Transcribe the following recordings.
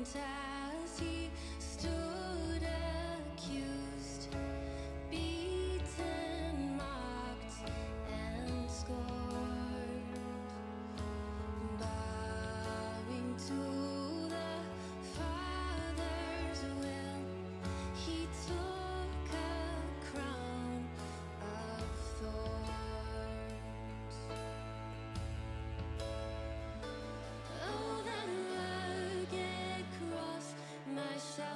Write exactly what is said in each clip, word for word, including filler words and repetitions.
as he stood accused, beaten, mocked, and scorned, bowing to the Father's will, he took a crown of thorns. Oh, that rugged cross, my shelter.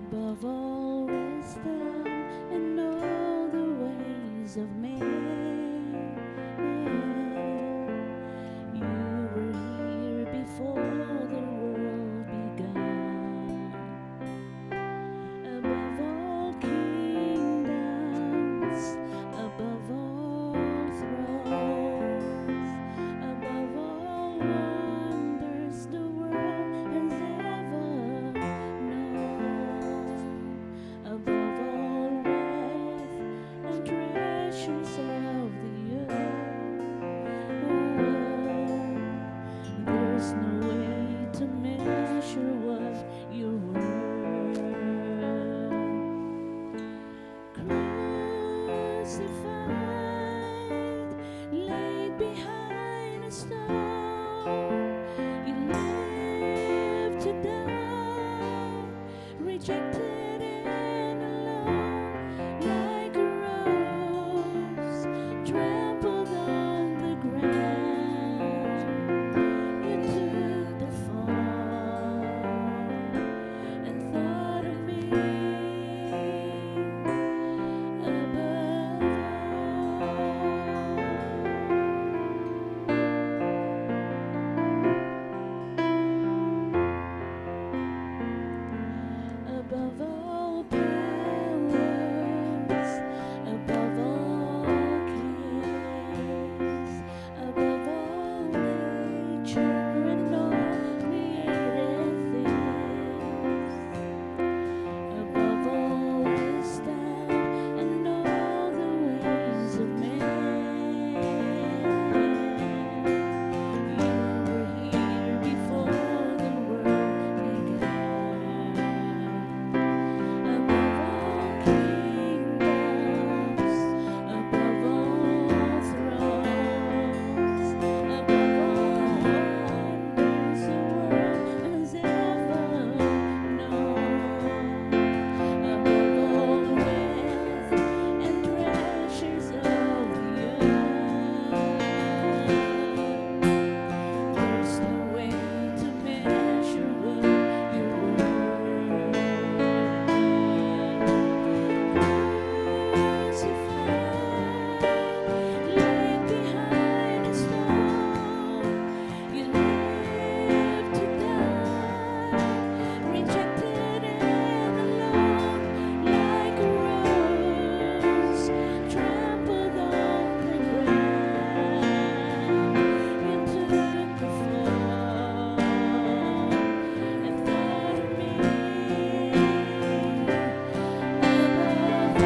above all wisdom and all the ways of man. You were here before the world began. Above all kingdoms, above all thrones, above all wonders the world has ever known, above all wealth and treasures of the earth, there's no way to measure what you're worth. Crucified, laid behind a stone, you lived to die, rejected and alone, like a rose trampled on the ground. You took the fall and thought of me above above all powers, above all kings, above all nature and all created things, above all wisdom and all the ways of man. You were here before the world began. Above all kingdoms, above all thrones, above all wonders the world has ever known, above all wealth and treasures of the earth, there's no way to measure what you're worth. Crucified, laid behind a stone, you lived to die, rejected and alone, like a rose trampled on the ground. You took the fall and thought of me above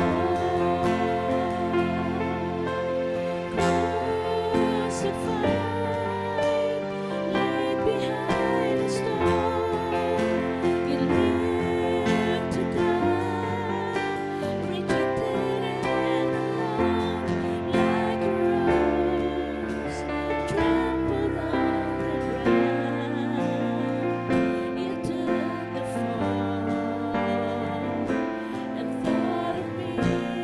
all. Crucified, laid behind a stone, you lived to die, rejected and alone, like a rose trampled on the ground. You took the fall and thought of me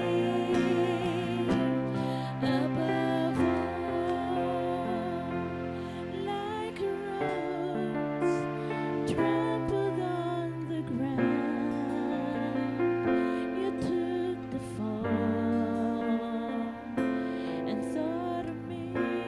above all, like a rose trampled on the ground. You took the fall and thought of me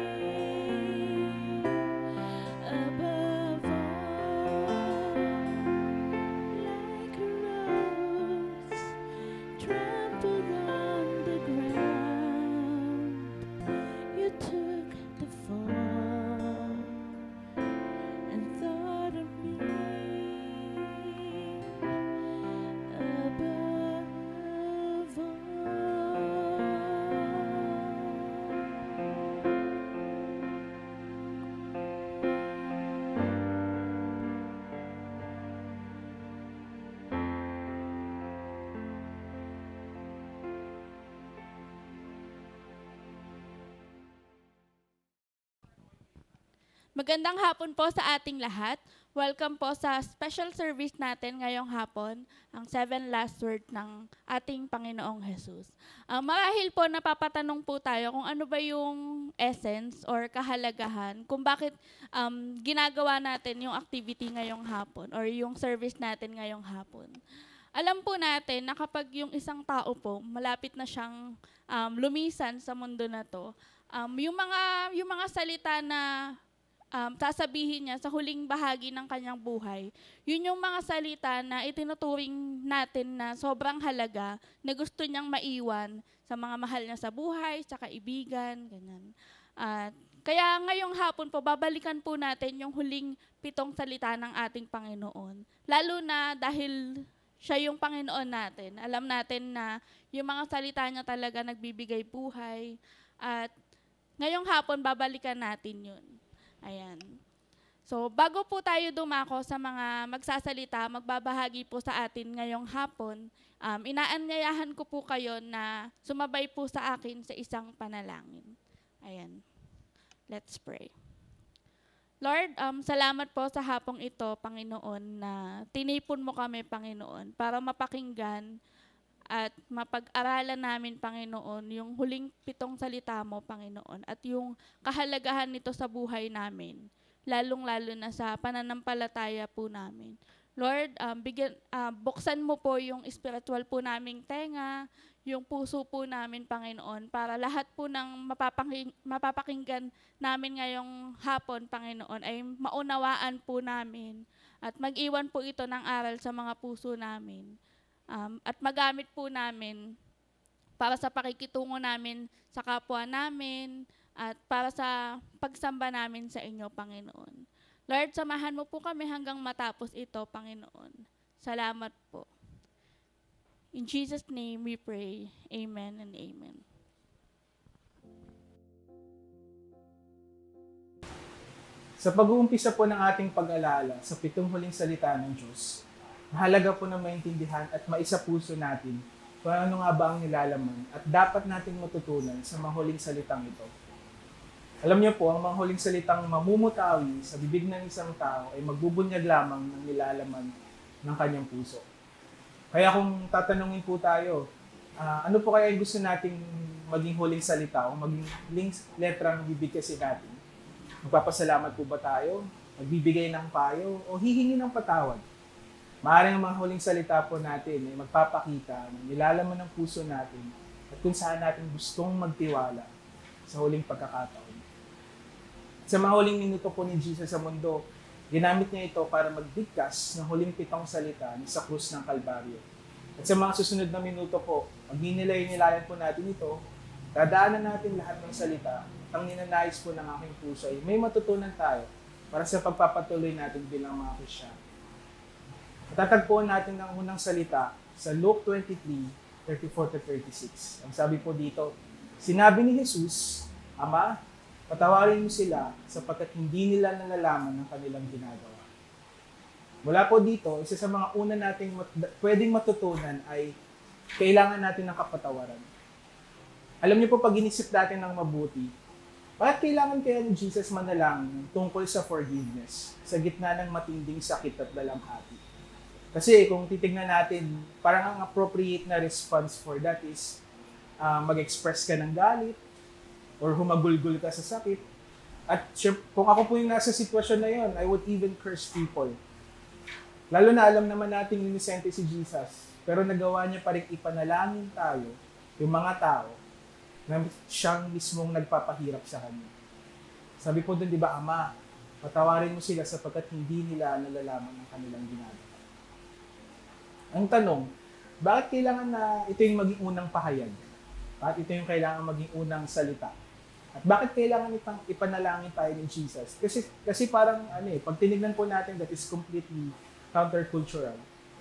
above all, like a rose trampled on the ground. You took the fall and thought of me above Magandang hapon po sa ating lahat. Welcome po sa special service natin ngayong hapon, ang seven last word ng ating Panginoong Jesus. Uh, marahil po napapatanong po tayo kung ano ba yung essence or kahalagahan, kung bakit um, ginagawa natin yung activity ngayong hapon or yung service natin ngayong hapon. Alam po natin na kapag yung isang tao po, malapit na siyang um, lumisan sa mundo na to, um, yung mga, yung mga salita na um, sasabihin niya sa huling bahagi ng kanyang buhay, yun yung mga salita na itinuturing natin na sobrang halaga, na gusto niyang maiwan sa mga mahal niya sa buhay, sa kaibigan, ganyan. At kaya ngayong hapon po, babalikan po natin yung huling pitong salita ng ating Panginoon. Lalo na dahil siya yung Panginoon natin. Alam natin na yung mga salita niya talaga nagbibigay buhay. At ngayong hapon, babalikan natin yun. Ayan. So, bago po tayo dumako sa mga magsasalita, magbabahagi po sa atin ngayong hapon, um, inaanyayahan ko po kayo na sumabay po sa akin sa isang panalangin. Ayan. Let's pray. Lord, um, salamat po sa hapong ito, Panginoon, na tinipon mo kami, Panginoon, para mapakinggan at mapag-aralan namin, Panginoon, yung huling pitong salita mo, Panginoon, at yung kahalagahan nito sa buhay namin, lalong-lalo na sa pananampalataya po namin. Lord, um, bigyan, uh, buksan mo po yung spiritual po naming tenga, yung puso po namin, Panginoon, para lahat po ng mapapaking, mapapakinggan namin ngayong hapon, Panginoon, ay maunawaan po namin at mag-iwan po ito ng aral sa mga puso namin. Um, at magamit po namin para sa pakikitungo namin sa kapwa namin at para sa pagsamba namin sa inyo, Panginoon. Lord, samahan mo po kami hanggang matapos ito, Panginoon. Salamat po. In Jesus' name we pray. Amen and amen. Sa pag-uumpisa po ng ating pag-alala sa pitong huling salita ng Diyos, mahalaga po na maintindihan at maisapuso natin kung ano nga ba ang nilalaman at dapat nating matutunan sa mga huling salitang ito. Alam niyo po, ang mga huling salitang mamumutawi sa bibig ng isang tao ay magbubunyag lamang ng nilalaman ng kanyang puso. Kaya kung tatanungin po tayo, uh, ano po kaya gusto nating maging huling salita o maging huling letrang bibigkasin natin? Magpapasalamat po ba tayo? Magbibigay ng payo? O hihingi ng patawad? Maaaring ang mga huling salita po natin ay magpapakita ng nilalaman ng puso natin at kung saan natin gustong magtiwala sa huling pagkakataon. Sa mga huling minuto po ni Jesus sa mundo, ginamit niya ito para magbigkas ng huling pitong salita sa krus ng Kalbaryo. At sa mga susunod na minuto po, pag ninilay-nilayan po natin ito, dadaanan natin lahat ng salita at ang ninanais po ng aking puso ay may matutunan tayo para sa pagpapatuloy natin bilang mga Kristiyan. Matatagpuan natin ang unang salita sa Luke twenty-three, thirty-four to thirty-six. Ang sabi po dito, sinabi ni Jesus, Ama, patawarin mo sila sapagkat hindi nila nalalaman ng kanilang ginagawa. Mula po dito, isa sa mga una nating mat- pwedeng matutunan ay kailangan natin ng kapatawaran. Alam niyo po, pag inisip natin ng mabuti, bakit kailangan kaya ni Jesus manalangin tungkol sa forgiveness sa gitna ng matinding sakit at dalamhati? Kasi kung titignan natin, parang ang appropriate na response for that is uh, mag-express ka ng galit, or humagulgul ka sa sakit. At kung ako po yung nasa sitwasyon na yon, I would even curse people. Lalo na alam naman natin inosente si Jesus, pero nagawa niya pa rin ipanalangin tayo, yung mga tao, na siyang mismong nagpapahirap sa kanya. Sabi po doon, di ba, Ama, patawarin mo sila sapagkat hindi nila nalalaman ang kanilang ginagawa. Ang tanong, bakit kailangan na ito yung maging unang pahayag? Bakit ito yung kailangan maging unang salita? At bakit kailangan itang ipanalangin tayo ni Jesus? Kasi kasi parang ano eh, pag tinignan po natin, that is completely countercultural.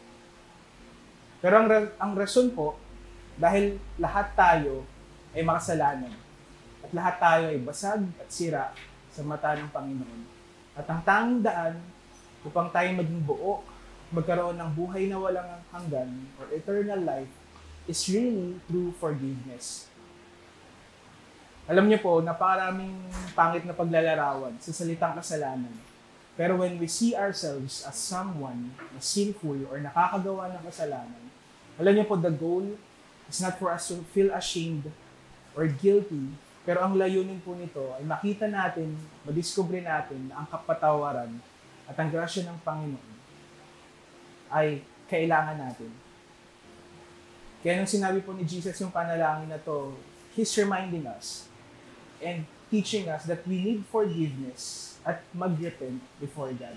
Pero ang ang rason po, dahil lahat tayo ay makasalanan. At lahat tayo ay basag at sira sa mata ng Panginoon. At ang tanging daan upang tayo maging buo, magkaroon ng buhay na walang hanggan or eternal life is really through forgiveness. Alam niyo po, napakaraming pangit na paglalarawan sa salitang kasalanan. Pero when we see ourselves as someone na sinful or nakakagawa ng kasalanan, alam niyo po, the goal is not for us to feel ashamed or guilty, pero ang layunin po nito ay makita natin, madiskubre natin na ang kapatawaran at ang grasya ng Panginoon ay kailangan natin. Kaya nung sinabi po ni Jesus yung panalangin na to, He's reminding us and teaching us that we need forgiveness at mag-repent before God.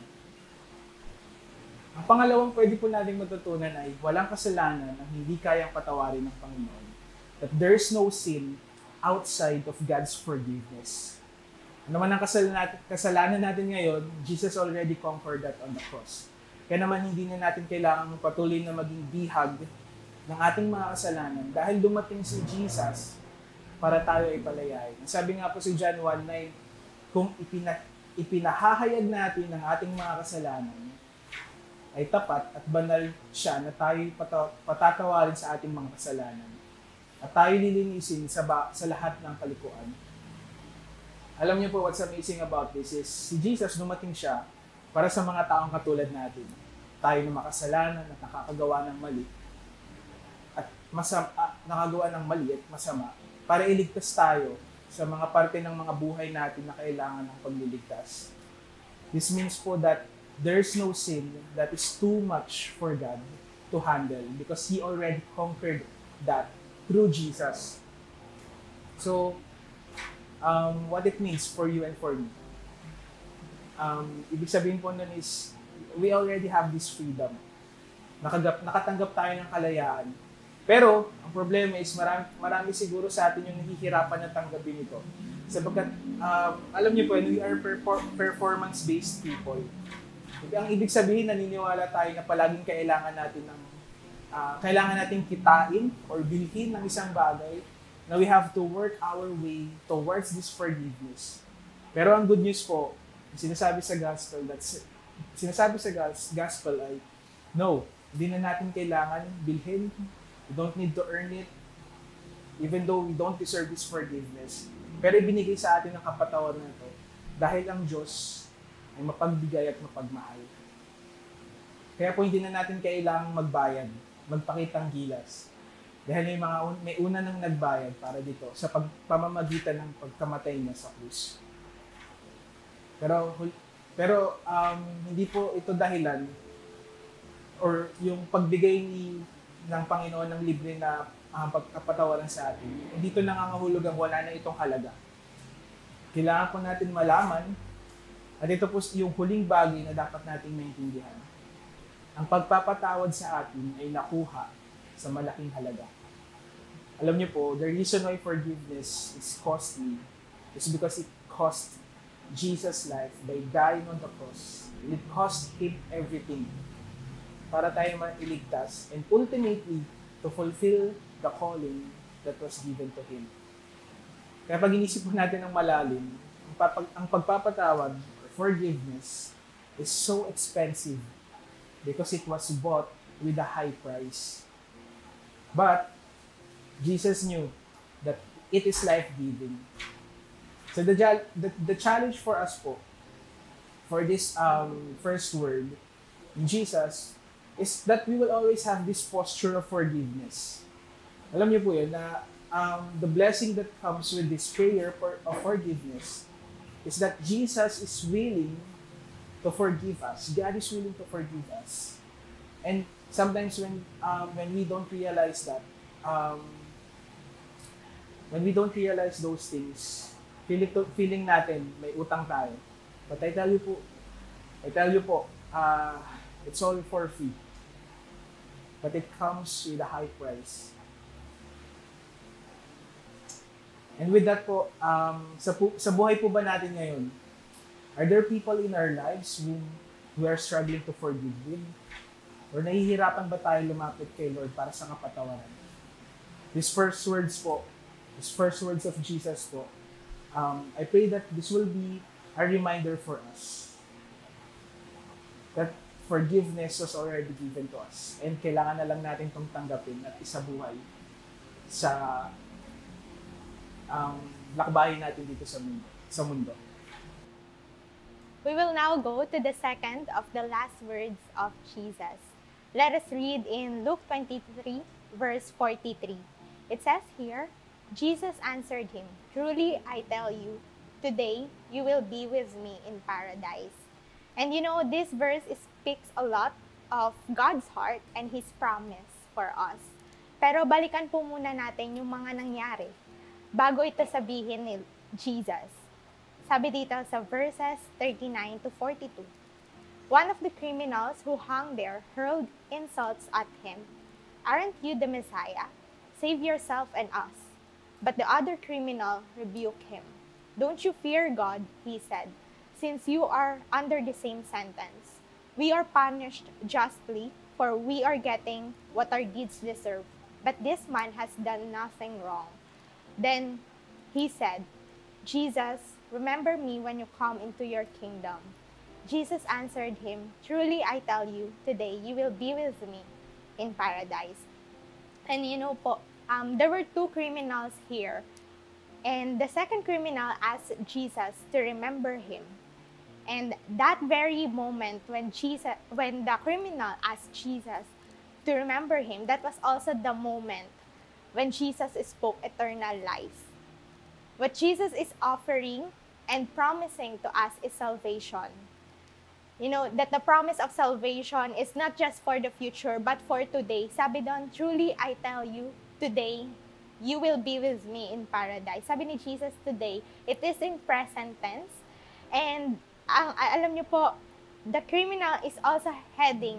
Ang pangalawang pwede po nating matutunan ay walang kasalanan ang hindi kayang patawarin ng Panginoon. That there's no sin outside of God's forgiveness. Ano man ang kasalanan, kasalanan natin ngayon, Jesus already conquered that on the cross. Kaya naman hindi na natin kailangan patuloy na maging bihag ng ating mga kasalanan dahil dumating si Jesus para tayo ay palayain. Sabi nga po si John one nine, kung ipina, ipinahahayag natin ang ating mga kasalanan, ay tapat at banal siya na tayo pata- patatawarin sa ating mga kasalanan. At tayo lilinisin sa, ba- sa lahat ng kalikuan. Alam niyo po what's amazing about this is si Jesus dumating siya para sa mga taong katulad natin. Tayo na makasalanan at nakakagawa ng mali at masama, ah, nakagawa ng mali at masama para iligtas tayo sa mga parte ng mga buhay natin na kailangan ng pagliligtas. This means po that there's no sin that is too much for God to handle because He already conquered that through Jesus. So, um, what it means for you and for me. Um, ibig sabihin po nun is, we already have this freedom. Nakagap, nakatanggap tayo ng kalayaan. Pero, ang problema is, marami, marami siguro sa atin yung nahihirapan na tanggapin ito. Sapagkat, um, alam niyo po, we are perfor- performance-based people. Ang ibig sabihin, naniniwala tayo na palaging kailangan natin ng uh, kailangan nating kitain or bilhin ng isang bagay na we have to work our way towards this forgiveness. Pero ang good news po, sinasabi sa gospel, that's, sinasabi sa gospel ay, no, hindi na natin kailangan bilhin. We don't need to earn it, even though we don't deserve this forgiveness. Pero ibinigay sa atin ang kapatawaran na ito dahil ang Diyos ay mapagbigay at mapagmahal. Kaya po hindi na natin kailangang magbayad, magpakitang gilas. Dahil may, mga, may una nang nagbayad para dito sa pagpamamagitan ng pagkamatay niya sa krus. Pero, pero um, hindi po ito dahilan or yung pagbigay ni, ng Panginoon ng libre na uh, pagkapatawaran sa atin. Dito nangangahulugang wala na itong halaga. Kailangan po natin malaman. At ito po yung huling bagay na dapat nating maintindihan. Ang pagpapatawad sa atin ay nakuha sa malaking halaga. Alam niyo po, the reason why forgiveness is costly is because it cost Jesus' life by dying on the cross. It cost Him everything para tayo mailigtas and ultimately to fulfill the calling that was given to Him. Kaya pag inisip po natin ng malalim, ang, papag- ang pagpapatawad forgiveness is so expensive because it was bought with a high price. But Jesus knew that it is life-giving. So the, the, the challenge for us po, for this um, first word in Jesus, is that we will always have this posture of forgiveness. Alam niyo po yun, na um, the blessing that comes with this prayer for, of forgiveness is that Jesus is willing to forgive us. God is willing to forgive us. And sometimes when um, when we don't realize that, um, when we don't realize those things, feeling, to, feeling natin may utang tayo. But I tell you po, I tell you po, uh, it's all for free. But it comes with a high price. And with that po, um, sa, pu- sa buhay po ba natin ngayon, are there people in our lives whom we are struggling to forgive with? Or nahihirapan ba tayo lumapit kay Lord para sa kapatawaran? These first words po, these first words of Jesus po, um, I pray that this will be a reminder for us that forgiveness was already given to us. And kailangan na lang natin itong tanggapin at isabuhay sa ang um, lakbayin natin dito sa mundo, sa mundo. We will now go to the second of the last words of Jesus. Let us read in Luke twenty-three, verse forty-three. It says here, Jesus answered him, "Truly I tell you, today you will be with me in paradise." And you know, this verse speaks a lot of God's heart and His promise for us. Pero balikan po muna natin yung mga nangyari bago ito sabihin ni Jesus. Sabi dito sa verses thirty-nine to forty-two. One of the criminals who hung there hurled insults at him. Aren't you the Messiah? Save yourself and us. But the other criminal rebuked him. Don't you fear God, he said, since you are under the same sentence. We are punished justly, for we are getting what our deeds deserve. But this man has done nothing wrong. Then he said, Jesus, remember me when you come into your kingdom. Jesus answered him, truly I tell you, today you will be with me in paradise. And you know po, um, there were two criminals here. And the second criminal asked Jesus to remember him. And that very moment when Jesus, when the criminal asked Jesus to remember him, that was also the moment when Jesus spoke eternal life. What Jesus is offering and promising to us is salvation. You know, that the promise of salvation is not just for the future, but for today. Sabi doon, truly I tell you, today, you will be with me in paradise. Sabi ni Jesus today, it is in present tense. And ang alam niyo po, the criminal is also heading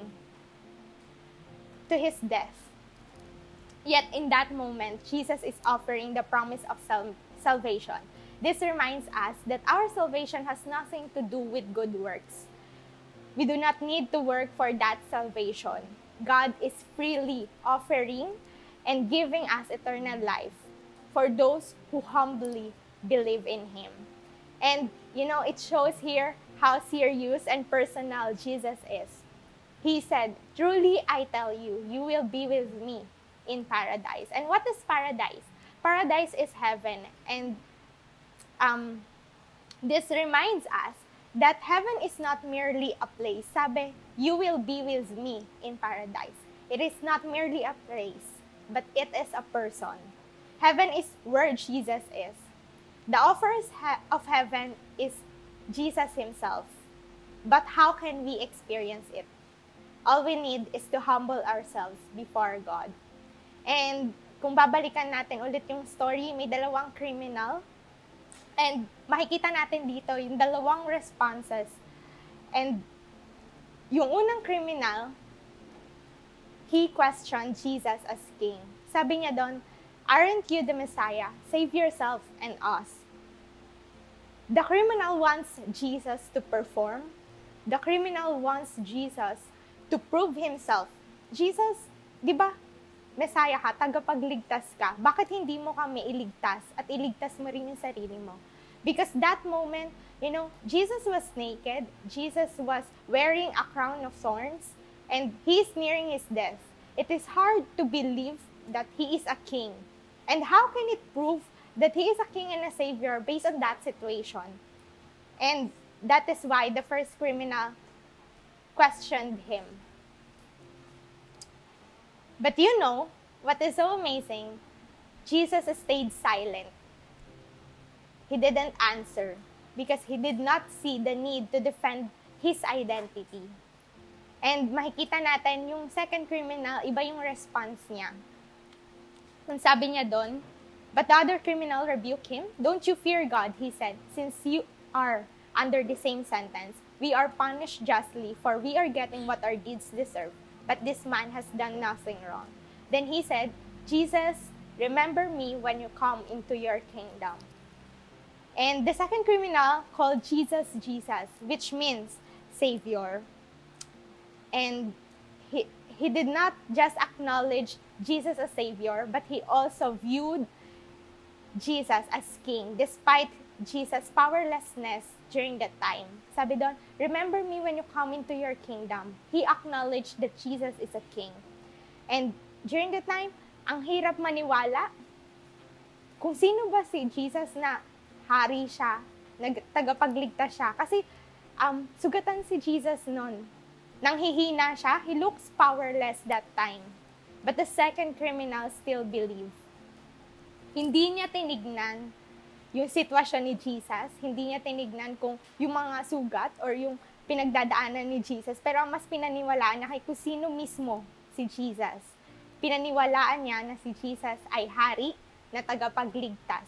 to his death. Yet in that moment, Jesus is offering the promise of sal- salvation. This reminds us that our salvation has nothing to do with good works. We do not need to work for that salvation. God is freely offering and giving us eternal life for those who humbly believe in Him. And, you know, it shows here how serious and personal Jesus is. He said, truly I tell you, you will be with me in paradise. And what is paradise? Paradise is heaven. And um, this reminds us that heaven is not merely a place. Sabi, you will be with me in paradise. It is not merely a place, but it is a person. Heaven is where Jesus is. The offers of heaven is Jesus Himself. But how can we experience it? All we need is to humble ourselves before God. And kung babalikan natin ulit yung story, may dalawang criminal. And makikita natin dito yung dalawang responses. And yung unang criminal, he questioned Jesus as king. Sabi niya doon, aren't you the Messiah? Save yourself and us. The criminal wants Jesus to perform. The criminal wants Jesus to prove himself. Jesus, di ba, Messiah ka, tagapagligtas ka. Bakit hindi mo kami iligtas at iligtas mo rin yung sarili mo? Because that moment, you know, Jesus was naked. Jesus was wearing a crown of thorns. And He's nearing His death. It is hard to believe that He is a king. And how can it prove that He is a king and a savior based on that situation? And that is why the first criminal questioned Him. But you know, what is so amazing, Jesus stayed silent. He didn't answer because He did not see the need to defend His identity. And makikita natin yung second criminal, iba yung response niya. Ang sabi niya doon, but the other criminal rebuked him. Don't you fear God, he said, since you are under the same sentence. We are punished justly, for we are getting what our deeds deserve. But this man has done nothing wrong. Then he said, Jesus, remember me when you come into your kingdom. And the second criminal called Jesus, Jesus, which means Savior. And he, he did not just acknowledge Jesus as Savior, but he also viewed Jesus as King, despite Jesus' powerlessness during that time. Sabi doon, remember me when you come into your kingdom. He acknowledged that Jesus is a king. And during that time, ang hirap maniwala kung sino ba si Jesus na hari siya, nag- tagapagligtas siya. Kasi um, sugatan si Jesus noon. Nanghihina siya, he looks powerless that time. But the second criminal still believed. Hindi niya tinignan yung sitwasyon ni Jesus, hindi niya tinignan kung yung mga sugat or yung pinagdadaanan ni Jesus, pero ang mas pinaniwalaan niya kay kung sino mismo si Jesus. pinaniwalaan niya na si Jesus ay hari na tagapagligtas.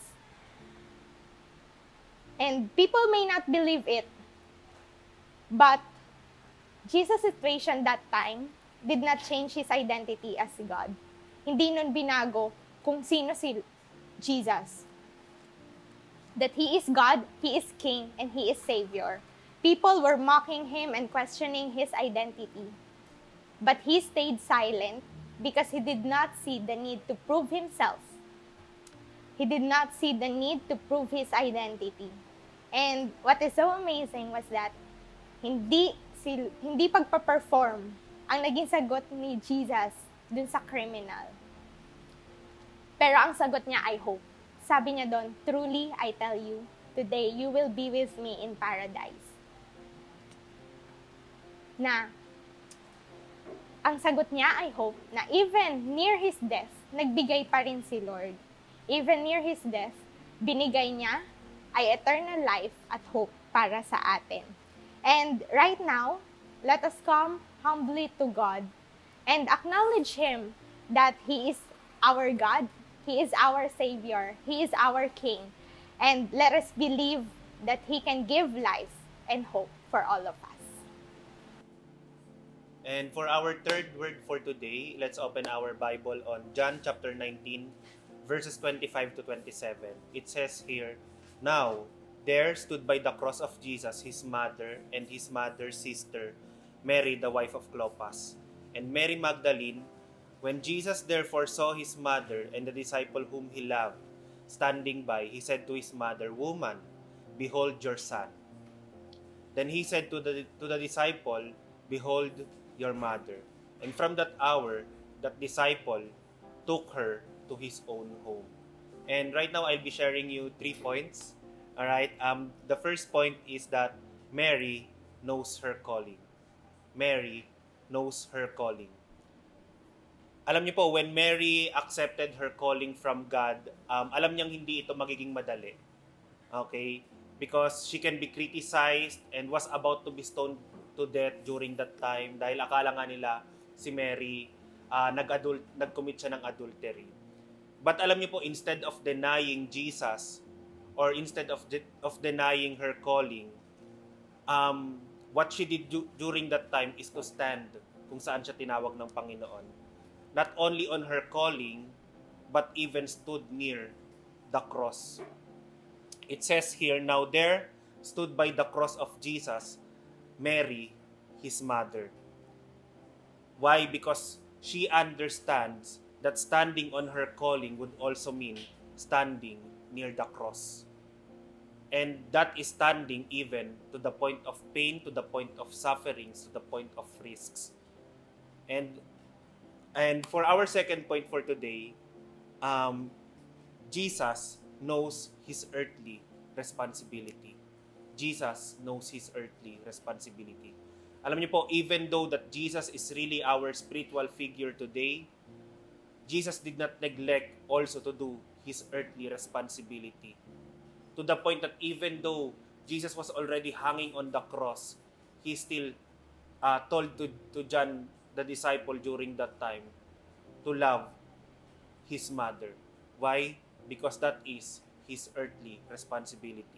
And people may not believe it, but Jesus' situation that time did not change his identity as God. Hindi nun binago kung sino si Jesus. That he is God, he is King, and he is Savior. People were mocking him and questioning his identity. But he stayed silent because he did not see the need to prove himself. He did not see the need to prove his identity. And what is so amazing was that hindi, si, hindi pagpa-perform ang naging sagot ni Jesus dun sa criminal. Pero ang sagot niya ay hope. Sabi niya doon, truly I tell you, today you will be with me in paradise. Na, ang sagot niya ay hope na even near his death, nagbigay pa rin si Lord. Even near his death, binigay niya ay eternal life at hope para sa atin. And right now, let us come humbly to God and acknowledge Him that He is our God, He is our Savior, He is our King. And let us believe that He can give life and hope for all of us. And for our third word for today, let's open our Bible on John chapter nineteen, verses twenty-five to twenty-seven. It says here, "Now, there stood by the cross of Jesus his mother and his mother's sister, Mary, the wife of Clopas, and Mary Magdalene. When Jesus therefore saw his mother and the disciple whom he loved standing by, he said to his mother, 'Woman, behold your son.' Then he said to the, to the disciple, 'Behold your mother.' And from that hour, that disciple took her to his own home." And right now, I'll be sharing you three points. All right. Um, the first point is that Mary knows her calling. Mary knows her calling. Alam niyo po, when Mary accepted her calling from God, um, alam niyang hindi ito magiging madali. Okay? Because she can be criticized and was about to be stoned to death during that time dahil akala nga nila si Mary uh, nag-adult, nag-commit siya ng adultery. But alam niyo po, instead of denying Jesus or instead of de- of denying her calling, um, what she did du- during that time is to stand kung saan siya tinawag ng Panginoon. Not only on her calling, but even stood near the cross. It says here, "Now there stood by the cross of Jesus Mary, his mother." Why? Because she understands that standing on her calling would also mean standing near the cross. And that is standing even to the point of pain, to the point of sufferings, to the point of risks. And and for our second point for today, um, Jesus knows his earthly responsibility. Jesus knows his earthly responsibility. Alam niyo po, even though that Jesus is really our spiritual figure today, Jesus did not neglect also to do his earthly responsibility. To the point that even though Jesus was already hanging on the cross, he still uh, told to, to John, the disciple during that time, to love his mother. Why? Because that is his earthly responsibility.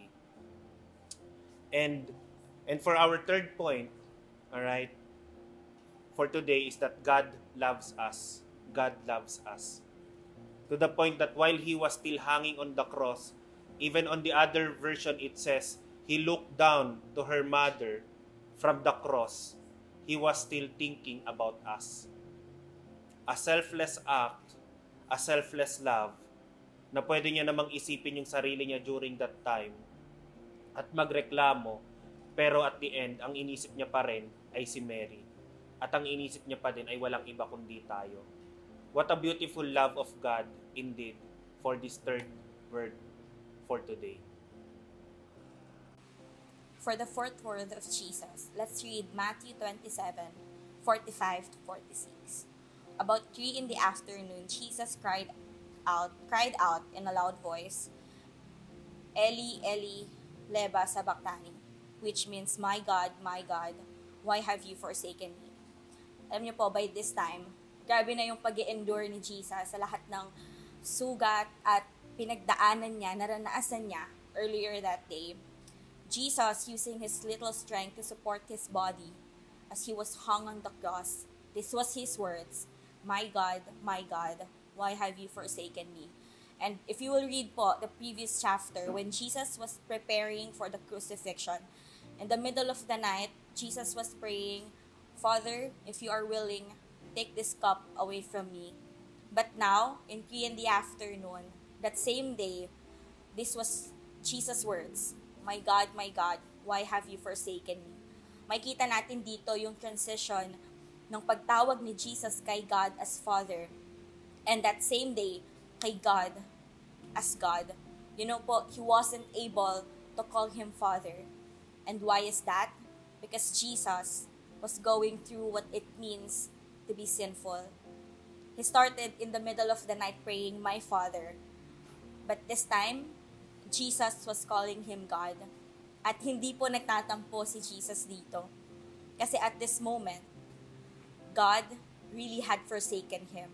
And and for our third point, all right, for today is that God loves us. God loves us. To the point that while he was still hanging on the cross, even on the other version it says, he looked down to her mother from the cross. He was still thinking about us. A selfless act, a selfless love, na pwede niya namang isipin yung sarili niya during that time at magreklamo, pero at the end, ang inisip niya pa rin ay si Mary. At ang inisip niya pa din ay walang iba kundi tayo. What a beautiful love of God indeed for this third word for today. For the fourth word of Jesus, let's read Matthew twenty-seven, forty-five to forty-six. About three in the afternoon, Jesus cried out, cried out in a loud voice, "Eli, Eli, lema sabachthani," which means, "My God, my God, why have you forsaken me?" Alam niyo po, by this time, Grabe na yung pag-endure ni Jesus sa lahat ng sugat at pinagdaanan niya, naranasan niya earlier that day. Jesus using his little strength to support his body as he was hung on the cross. This was his words, "My God, my God, why have you forsaken me?" And if you will read po the previous chapter, when Jesus was preparing for the crucifixion, in the middle of the night, Jesus was praying, "Father, if you are willing, take this cup away from me." But now, in three in the afternoon, that same day, this was Jesus' words, "My God, my God, why have you forsaken me?" Makita natin dito yung transition ng pagtawag ni Jesus kay God as Father, and that same day, kay God as God. You know po, he wasn't able to call him Father. And why is that? Because Jesus was going through what it means to be sinful. He started in the middle of the night praying, "My Father." But this time, Jesus was calling him God. At hindi po nagtatampo si Jesus dito. Kasi at this moment, God really had forsaken him.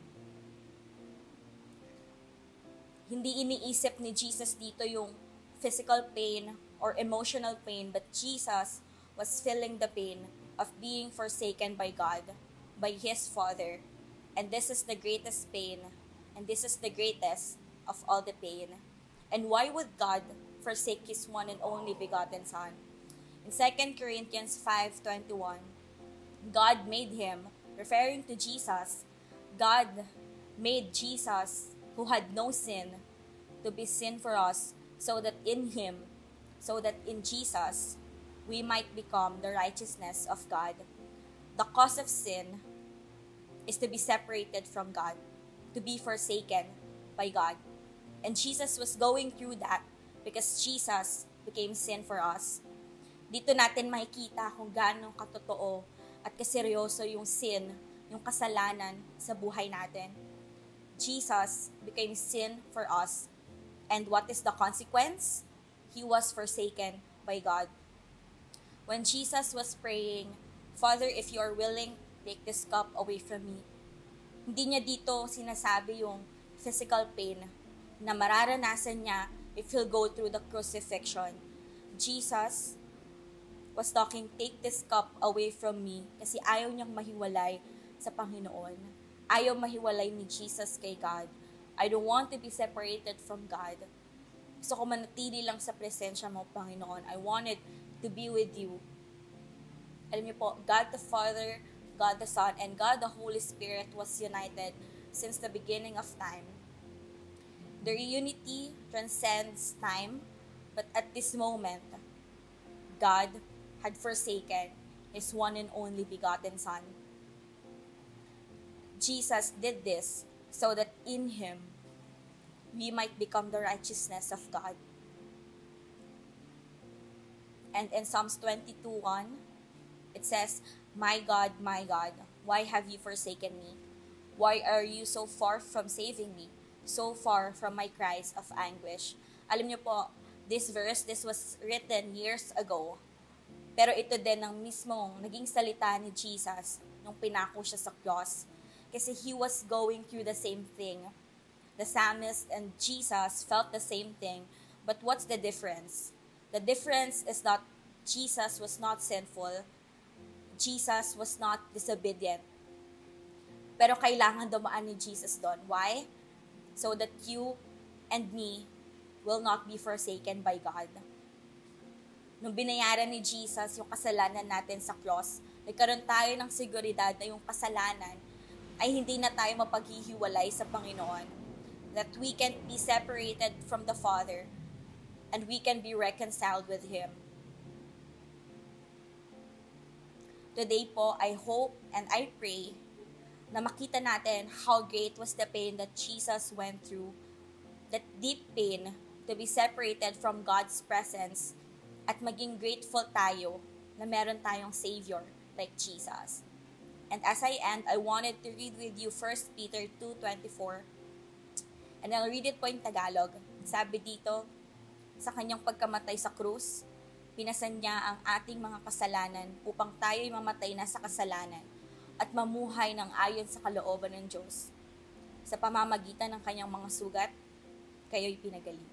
Hindi iniisip ni Jesus dito yung physical pain or emotional pain, but Jesus was feeling the pain of being forsaken by God, by his Father. And this is the greatest pain, and this is the greatest of all the pain. And why would God forsake his one and only begotten Son? In Second Corinthians five twenty-one, God made him, referring to Jesus, God made Jesus, who had no sin, to be sin for us, so that in him, so that in Jesus, we might become the righteousness of God. The cause of sin is to be separated from God, to be forsaken by God. And Jesus was going through that because Jesus became sin for us. Dito natin makikita kung gaano katotoo at kaseryoso yung sin, yung kasalanan sa buhay natin. Jesus became sin for us. And what is the consequence? He was forsaken by God. When Jesus was praying, "Father, if you are willing, take this cup away from me," hindi niya dito sinasabi yung physical pain na mararanasan niya if he'll go through the crucifixion. Jesus was talking, "Take this cup away from me," kasi ayaw niyang mahiwalay sa Panginoon. Ayaw mahiwalay ni Jesus kay God. I don't want to be separated from God. Gusto ko manatili lang sa presensya mo, Panginoon. I wanted to be with you. Alam niyo po, God the Father, God the Son, and God the Holy Spirit was united since the beginning of time. Their unity transcends time, but at this moment, God had forsaken his one and only begotten Son. Jesus did this so that in him, we might become the righteousness of God. And in Psalms twenty-two one, it says, "My God, my God, why have you forsaken me? Why are you so far from saving me? So far from my cries of anguish." Alam niyo po, this verse, this was written years ago. Pero ito din ang mismong naging salita ni Jesus nung pinako siya sa cross. Kasi he was going through the same thing. The psalmist and Jesus felt the same thing. But what's the difference? The difference is that Jesus was not sinful. Jesus was not disobedient. Pero kailangan dumaan ni Jesus doon. Why? So that you and me will not be forsaken by God. Nung binayaran ni Jesus yung kasalanan natin sa cross, nagkaroon tayo ng seguridad na yung kasalanan ay hindi na tayo mapaghihiwalay sa Panginoon. That we can be separated from the Father and we can be reconciled with Him. Today po, I hope and I pray na makita natin how great was the pain that Jesus went through, that deep pain to be separated from God's presence, at maging grateful tayo na meron tayong Savior like Jesus. And as I end, I wanted to read with you First Peter two twenty-four. And I'll read it po in Tagalog. Sabi dito, sa kanyang pagkamatay sa krus, pinasan niya ang ating mga kasalanan upang tayo'y mamatay na sa kasalanan. at mamuhay ng ayon sa kalooban ng Diyos. Sa pamamagitan ng kanyang mga sugat, kayo'y pinagaling.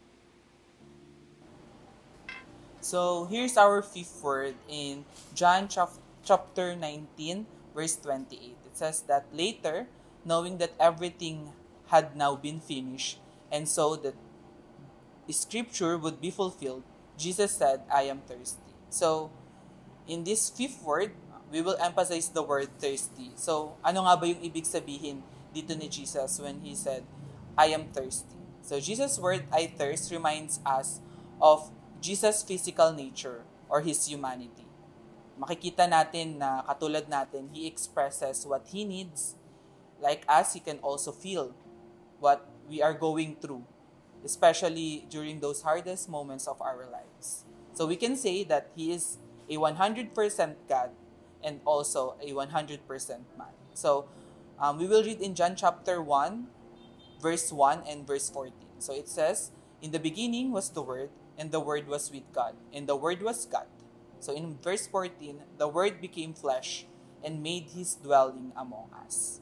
So, here's our fifth word in John chap- chapter nineteen, verse twenty-eight. It says that later, knowing that everything had now been finished, and so that scripture would be fulfilled, Jesus said, I am thirsty. So, in this fifth word, we will emphasize the word thirsty. So, ano nga ba yung ibig sabihin dito ni Jesus when He said, I am thirsty? So, Jesus' word, I thirst, reminds us of Jesus' physical nature or His humanity. Makikita natin na katulad natin, He expresses what He needs. Like us, He can also feel what we are going through, especially during those hardest moments of our lives. So we can say that He is a one hundred percent God and also a one hundred percent man. So um, we will read in John chapter one, verse one and verse fourteen. So it says, in the beginning was the Word, and the Word was with God, and the Word was God. So in verse fourteen, the Word became flesh and made His dwelling among us.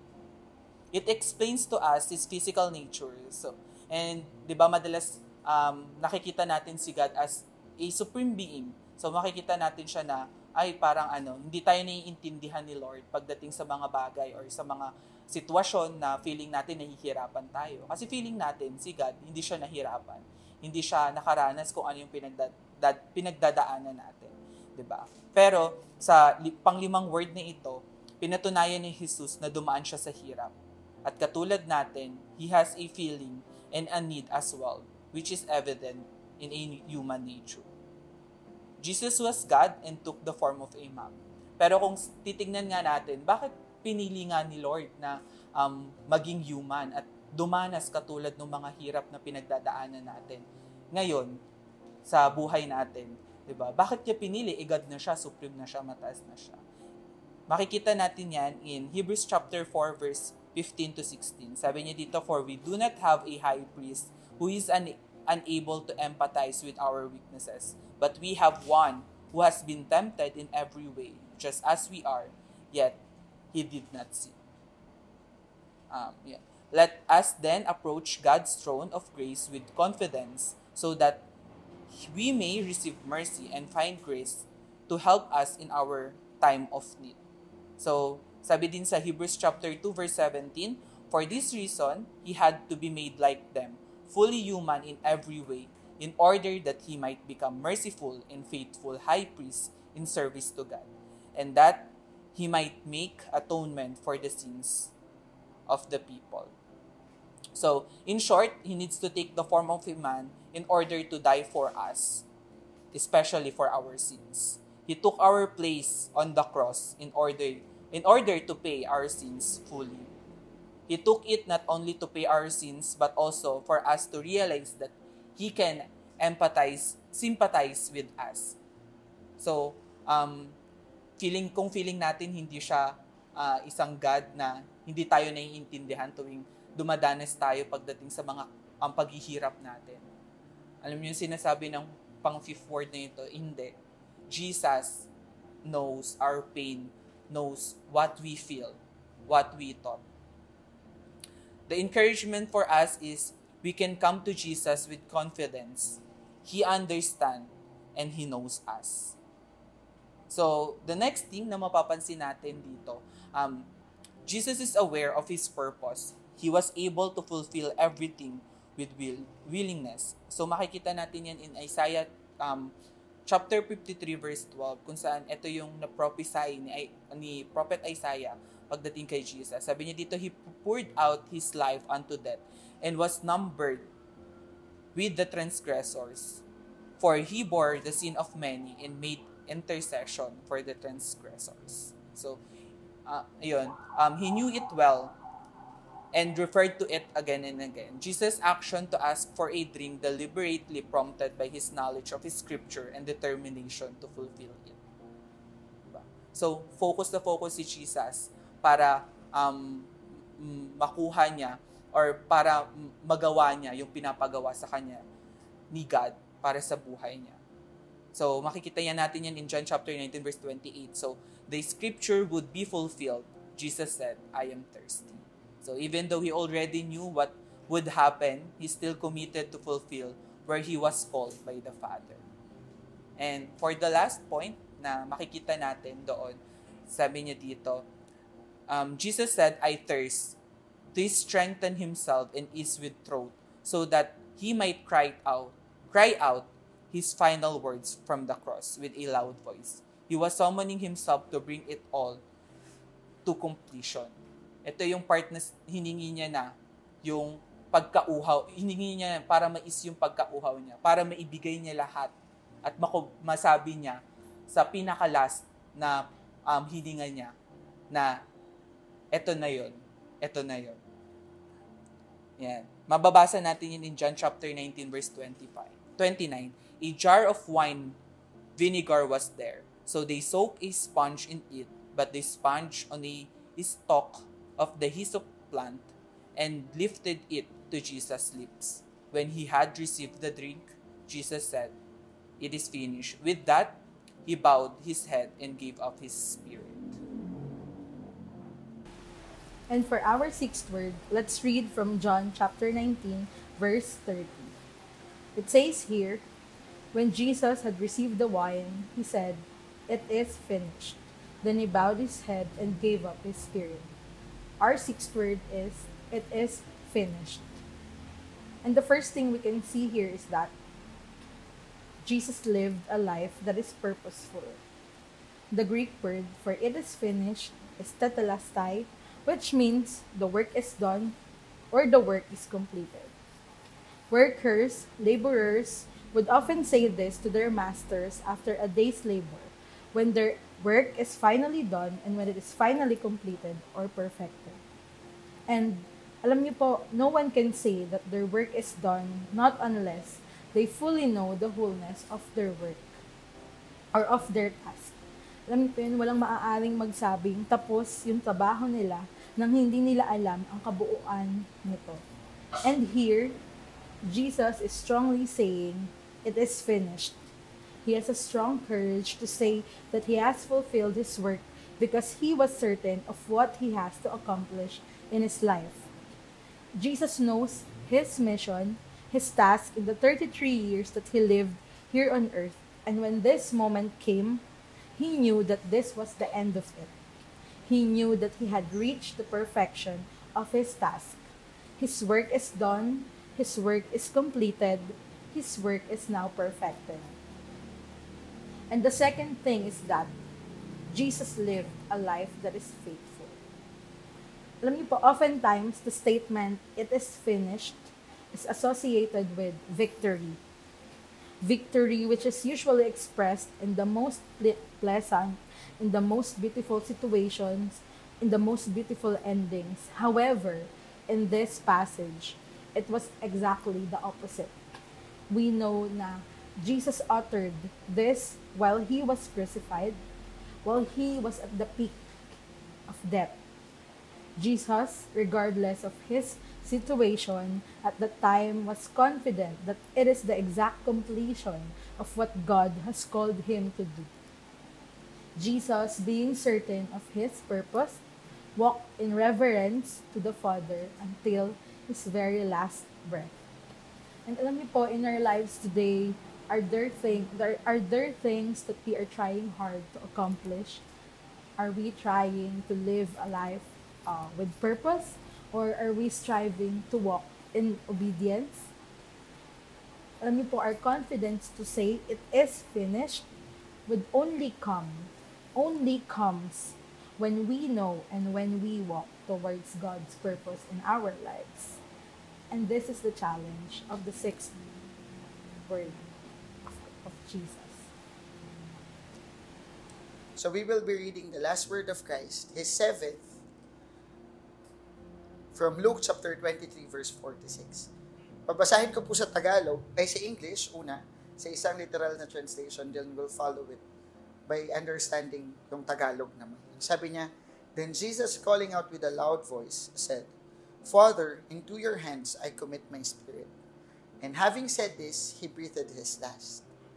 It explains to us His physical nature. So, and di ba madalas um, nakikita natin si God as a supreme being. So makikita natin siya na ay parang ano, hindi tayo naiintindihan ni Lord pagdating sa mga bagay or sa mga sitwasyon na feeling natin nahihirapan tayo. Kasi feeling natin si God, hindi siya nahirapan. Hindi siya nakaranas kung ano yung pinagda- dad- pinagdadaanan natin. Diba? Pero sa li- panglimang word na ito, pinatunayan ni Jesus na dumaan siya sa hirap. At katulad natin, He has a feeling and a need as well, which is evident in a human nature. Jesus was God and took the form of a man. Pero kung titignan nga natin, bakit pinili nga ni Lord na um, maging human at dumanas katulad ng mga hirap na pinagdadaanan natin ngayon sa buhay natin? Diba? Bakit niya pinili? E God na siya, supreme na siya, mataas na siya. Makikita natin yan in Hebrews chapter four, verse fifteen to sixteen. Sabi niya dito, for we do not have a high priest who is un- unable to empathize with our weaknesses, but we have one who has been tempted in every way, just as we are, yet He did not sin. Um, yeah. Let us then approach God's throne of grace with confidence so that we may receive mercy and find grace to help us in our time of need. So, sabi din sa Hebrews chapter two, verse seventeen, for this reason, He had to be made like them, fully human in every way, in order that He might become merciful and faithful high priest in service to God, and that He might make atonement for the sins of the people. So, in short, He needs to take the form of a man in order to die for us, especially for our sins. He took our place on the cross in order in order to pay our sins fully. He took it not only to pay our sins, but also for us to realize that He can empathize, sympathize with us. So, um, feeling kung feeling natin hindi siya uh, isang God na hindi tayo naiintindihan tuwing dumadanas tayo pagdating sa mga ang paghihirap natin. Alam niyo yung sinasabi ng pang fifth word na ito, hindi. Jesus knows our pain, knows what we feel, what we thought. The encouragement for us is we can come to Jesus with confidence. He understands and He knows us. So, the next thing na mapapansin natin dito, um, Jesus is aware of His purpose. He was able to fulfill everything with will, willingness. So, makikita natin yan in Isaiah um, chapter fifty-three, verse twelve, kung saan ito yung na-prophesy ni, ni Prophet Isaiah pagdating kay Jesus. Sabi niya dito, He poured out His life unto death and was numbered with the transgressors. For He bore the sin of many and made intercession for the transgressors. So, uh, ayun, um, He knew it well and referred to it again and again. Jesus' action to ask for a drink deliberately prompted by His knowledge of His scripture and determination to fulfill it. Diba? So, focus na focus si Jesus para um, makuha niya or para magawa niya yung pinapagawa sa kanya ni God para sa buhay niya. So, makikita yan natin yan in John chapter nineteen, verse twenty-eight. So, the scripture would be fulfilled. Jesus said, I am thirsty. So, even though he already knew what would happen, he still committed to fulfill where he was called by the Father. And for the last point na makikita natin doon, sabi niya dito, um, Jesus said, I thirst. To strengthen himself and ease with throat, so that he might cry out, cry out his final words from the cross with a loud voice. He was summoning himself to bring it all to completion. Ito yung part na hiningi niya na, yung pagkauhaw, hiningi niya para mais yung pagkauhaw niya, para maibigay niya lahat at maku- masabi niya sa pinaka-last na um, hininga niya na eto na yun, eto na yun. Yan. Mababasa natin yun in John chapter nineteen, verse twenty-five, twenty-nine. A jar of wine vinegar was there. So they soaked a sponge in it, but the sponge on a stalk of the hyssop plant and lifted it to Jesus' lips. When he had received the drink, Jesus said, it is finished. With that, he bowed his head and gave up his spirit. And for our sixth word, let's read from John chapter nineteen, verse thirty. It says here, when Jesus had received the wine, he said, it is finished. Then he bowed his head and gave up his spirit. Our sixth word is, it is finished. And the first thing we can see here is that Jesus lived a life that is purposeful. The Greek word for it is finished is tetelestai, which means the work is done or the work is completed. Workers, laborers, would often say this to their masters after a day's labor, when their work is finally done and when it is finally completed or perfected. And alam niyo po, no one can say that their work is done not unless they fully know the wholeness of their work or of their task. Alam niyo po yun, walang maaaring magsabing tapos yung trabaho nila nang hindi nila alam ang kabuuan nito. And here, Jesus is strongly saying, it is finished. He has a strong courage to say that he has fulfilled his work because he was certain of what he has to accomplish in his life. Jesus knows his mission, his task in the thirty-three years that he lived here on earth. And when this moment came, he knew that this was the end of it. He knew that he had reached the perfection of his task. His work is done. His work is completed. His work is now perfected. And the second thing is that Jesus lived a life that is faithful. Alam niyo po, oftentimes the statement, it is finished, is associated with victory. Victory which is usually expressed in the most ple- pleasant, in the most beautiful situations, in the most beautiful endings. However, in this passage, it was exactly the opposite. We know na Jesus uttered this while he was crucified, while he was at the peak of death. Jesus, regardless of his situation at the time, was confident that it is the exact completion of what God has called him to do. Jesus, being certain of his purpose, walked in reverence to the Father until his very last breath. And alam niyo po, in our lives today, are there, thing, there, are there things that we are trying hard to accomplish? Are we trying to live a life uh, with purpose? Or are we striving to walk in obedience? Alam niyo po, our confidence to say it is finished would only come only comes when we know and when we walk towards God's purpose in our lives. And this is the challenge of the sixth word of, of Jesus. So we will be reading the last word of Christ, his seventh, from Luke chapter twenty-three, verse forty-six. Babasahin ko po sa Tagalog, ay sa English, una, sa isang literal na translation, then we'll follow it by understanding yung Tagalog naman. Sabi niya, then Jesus, calling out with a loud voice, said, Father, into your hands I commit my spirit. And having said this, he breathed his last.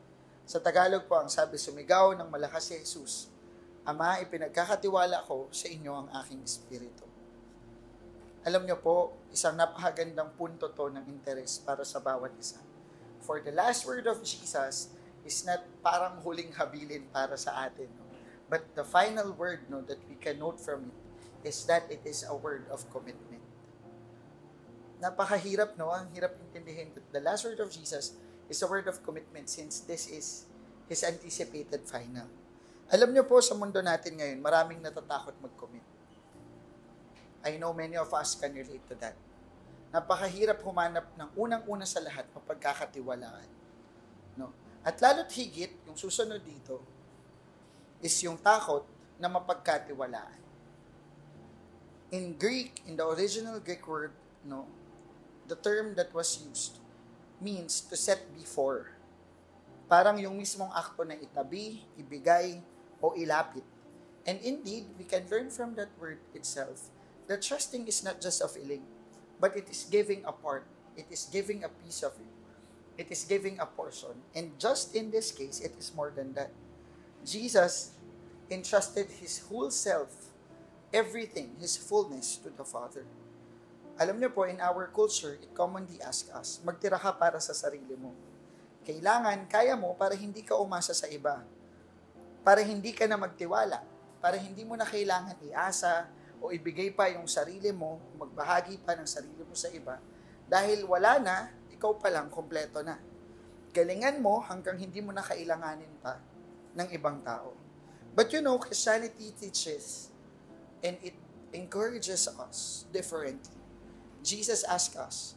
Sa Tagalog po, ang sabi, sumigaw ng malakas si Jesus, Ama, ipinagkakatiwala ko sa inyo ang aking espiritu. Alam niyo po, isang napakagandang punto to ng interes para sa bawat isa. For the last word of Jesus is not parang huling habilin para sa atin. No? But the final word no, that we can note from it is that it is a word of commitment. Napakahirap, no? Ang hirap intindihin. But the last word of Jesus is a word of commitment since this is His anticipated final. Alam niyo po, sa mundo natin ngayon, maraming natatakot mag-commit. I know many of us can relate to that. Napakahirap humanap ng unang-una sa lahat mapagkakatiwalaan. No? At lalo't higit, yung susunod dito, is yung takot na mapagkatiwalaan. In Greek, in the original Greek word, no, the term that was used means to set before. Parang yung mismong akto na itabi, ibigay, o ilapit. And indeed, we can learn from that word itself that trusting is not just a feeling, but it is giving a part. It is giving a piece of you. It is giving a portion. And just in this case, it is more than that. Jesus entrusted His whole self, everything, His fullness to the Father. Alam niyo po, in our culture, it commonly asks us, magtira ka para sa sarili mo. Kailangan, kaya mo para hindi ka umasa sa iba. Para hindi ka na magtiwala. Para hindi mo na kailangan iasa o ibigay pa yung sarili mo, magbahagi pa ng sarili mo sa iba. Dahil wala na, ikaw pa lang, kompleto na. Galingan mo hanggang hindi mo na kailanganin pa ng ibang tao. But you know, Christianity teaches and it encourages us differently. Jesus asked us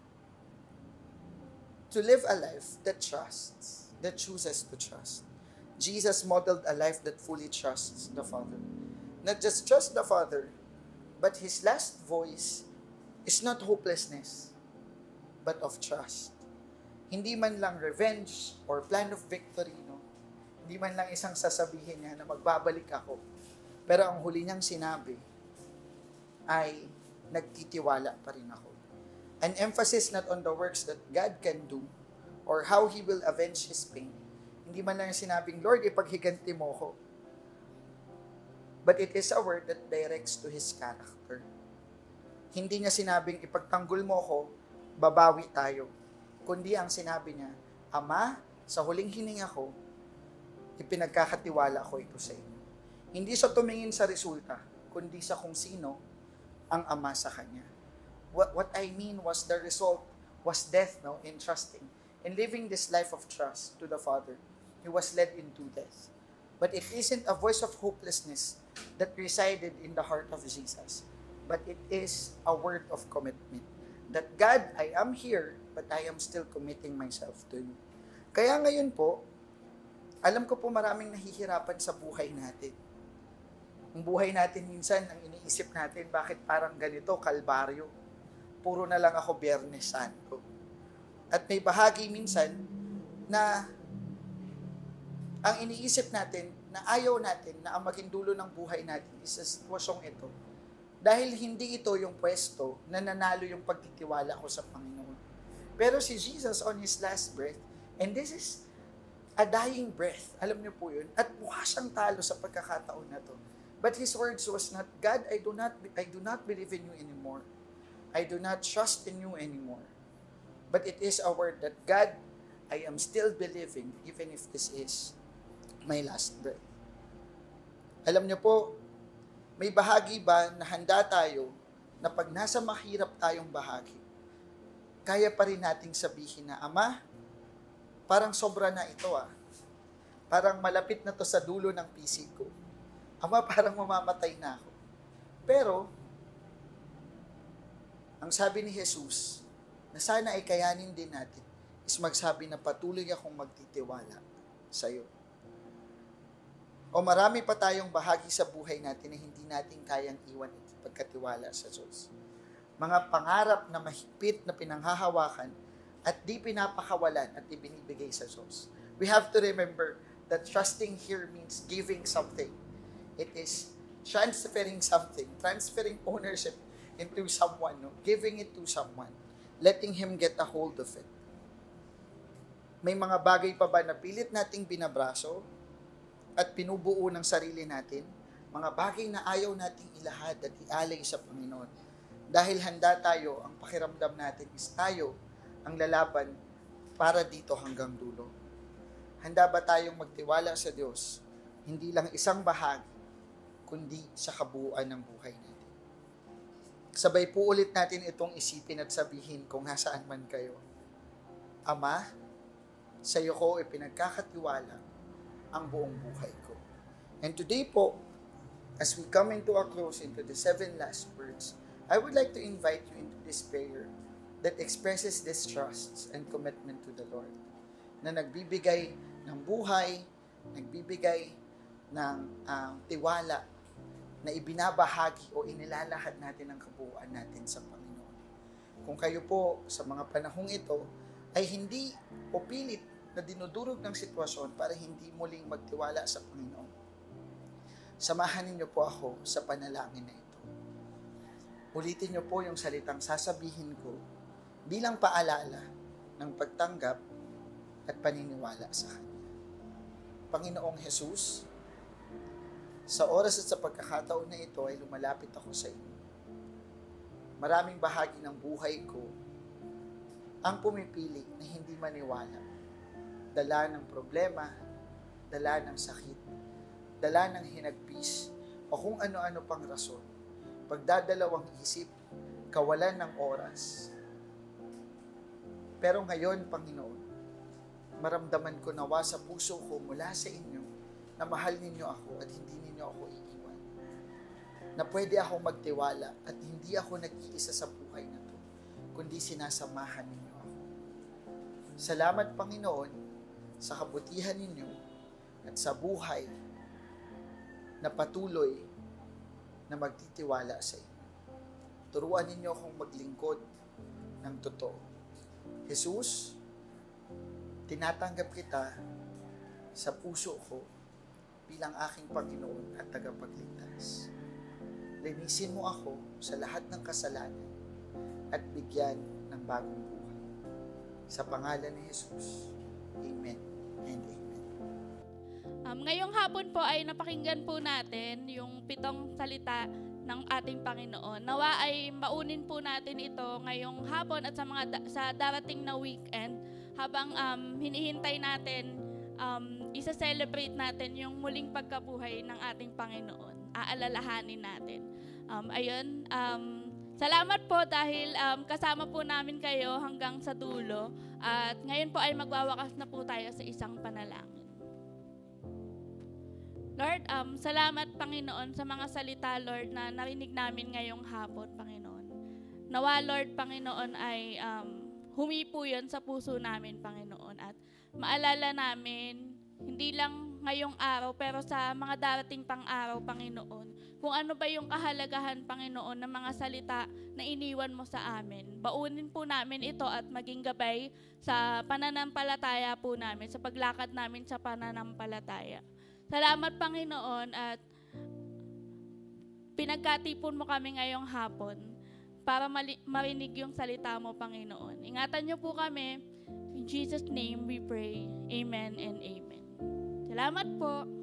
to live a life that trusts, that chooses to trust. Jesus modeled a life that fully trusts the Father. Not just trust the Father, but His last voice is not hopelessness, but of trust. Hindi man lang revenge or plan of victory, no? Hindi man lang isang sasabihin niya na magbabalik ako. Pero ang huli niyang sinabi ay nagtitiwala pa rin ako. An emphasis not on the works that God can do or how He will avenge His pain. Hindi man lang sinabing, Lord, ipaghiganti mo ko. But it is a word that directs to His character. Hindi niya sinabing, ipagtanggol mo ko, babawi tayo. Kundi ang sinabi niya, Ama, sa huling hininga ko, ipinagkakatiwala ko ito sa inyo. Hindi sa tumingin sa resulta, kundi sa kung sino ang Ama sa Kanya. What, what I mean was the result was death, no, in trusting. In living this life of trust to the Father, He was led into death. But it isn't a voice of hopelessness that resided in the heart of Jesus, but it is a word of commitment. That God, I am here, but I am still committing myself to you. Kaya ngayon po, alam ko po maraming nahihirapan sa buhay natin. Ang buhay natin minsan, ang iniisip natin, bakit parang ganito, kalbaryo. Puro na lang ako Biyernes Santo. At may bahagi minsan na ang iniisip natin na ayaw natin na ang maging dulo ng buhay natin is sa sitwasyong ito. Dahil hindi ito yung pwesto na nanalo yung pagtitiwala ko sa Panginoon. Pero si Jesus on His last breath, and this is a dying breath, alam niyo po yun, at mukha siyang talo sa pagkakataon na to. But His words was not, God, I do not, I do not believe in you anymore. I do not trust in you anymore. But it is a word that, God, I am still believing even if this is my last breath. Alam niyo po, may bahagi ba na handa tayo na pag nasa mahirap tayong bahagi, kaya pa rin nating sabihin na, Ama, parang sobra na ito ah. Parang malapit na to sa dulo ng pisig ko. Ama, parang mamamatay na ako. Pero, ang sabi ni Jesus, na sana ay kayanin din natin, is magsabi na patuloy akong magtitiwala sa iyo. O marami pa tayong bahagi sa buhay natin na hindi natin kayang iwan at pagkatiwala sa Diyos. Mga pangarap na mahigpit na pinanghahawakan at di pinapakawalan at ibinibigay sa Diyos. We have to remember that trusting here means giving something. It is transferring something, transferring ownership into someone, no? Giving it to someone, letting Him get a hold of it. May mga bagay pa ba na pilit nating binabraso at pinubuo ng sarili natin? Mga bagay na ayaw nating ilahad at ialay sa Panginoon. Dahil handa tayo, ang pakiramdam natin is tayo ang lalaban para dito hanggang dulo. Handa ba tayong magtiwala sa Diyos? Hindi lang isang bahagi, kundi sa kabuuan ng buhay natin. Sabay po ulit natin itong isipin at sabihin kung nasaan man kayo. Ama, sa iyo ko ipinagkakatiwala ang buong buhay ko. And today po, as we come into a close into the seven last words, I would like to invite you into this prayer that expresses this trust and commitment to the Lord, na nagbibigay ng buhay, nagbibigay ng um, tiwala, na ibinabahagi o inilalahad natin ang kabuuan natin sa Panginoon. Kung kayo po sa mga panahong ito ay hindi o pilit na dinudurog ng sitwasyon para hindi muling magtiwala sa Panginoon, samahan ninyo po ako sa panalangin na ito. Ulitin niyo po yung salitang sasabihin ko bilang paalala ng pagtanggap at paniniwala sa Kanya. Panginoong Jesus, sa oras at sa pagkakataon na ito ay lumalapit ako sa inyo. Maraming bahagi ng buhay ko ang pumipili na hindi maniwala. Dala ng problema, dala ng sakit, dala ng hinagpis, o kung ano-ano pang rason. Pagdadalawang isip, kawalan ng oras. Pero ngayon, Panginoon, maramdaman ko nawa sa puso ko mula sa inyo na mahal ninyo ako at hindi ninyo ako iiwan. Na pwede akong magtiwala at hindi ako nag-iisa sa buhay na to, kundi sinasamahan ninyo ako. Salamat, Panginoon, sa kabutihan ninyo at sa buhay na patuloy na magtitiwala sa inyo. Turuan ninyo akong maglingkod ng totoo. Jesus, tinatanggap kita sa puso ko bilang aking Panginoon at tagapagligtas. Linisin mo ako sa lahat ng kasalanan at bigyan ng bagong buhay. Sa pangalan ni Jesus, Amen and Amen. Um, ngayong hapon po ay napakinggan po natin yung pitong salita ng ating Panginoon. Nawa ay maunin po natin ito ngayong hapon at sa mga da- sa darating na weekend habang um, hinihintay natin, um, isa-celebrate natin yung muling pagkabuhay ng ating Panginoon. Aalalahanin natin. Um, ayun, um, salamat po dahil um, kasama po namin kayo hanggang sa dulo. At ngayon po ay magwawakas na po tayo sa isang panalangin. Lord, um, salamat Panginoon sa mga salita, Lord, na narinig namin ngayong hapon, Panginoon. Nawa, Lord, Panginoon, ay um, humipo yun sa puso namin, Panginoon. At maalala namin, hindi lang ngayong araw, pero sa mga darating pang araw, Panginoon, kung ano ba yung kahalagahan, Panginoon, ng mga salita na iniwan mo sa amin. Baunin po namin ito at maging gabay sa pananampalataya po namin, sa paglakad namin sa pananampalataya. Salamat, Panginoon, at pinagkatipon mo kami ngayong hapon para mali- marinig yung salita mo, Panginoon. Ingatan niyo po kami. In Jesus' name we pray. Amen and amen. Salamat po.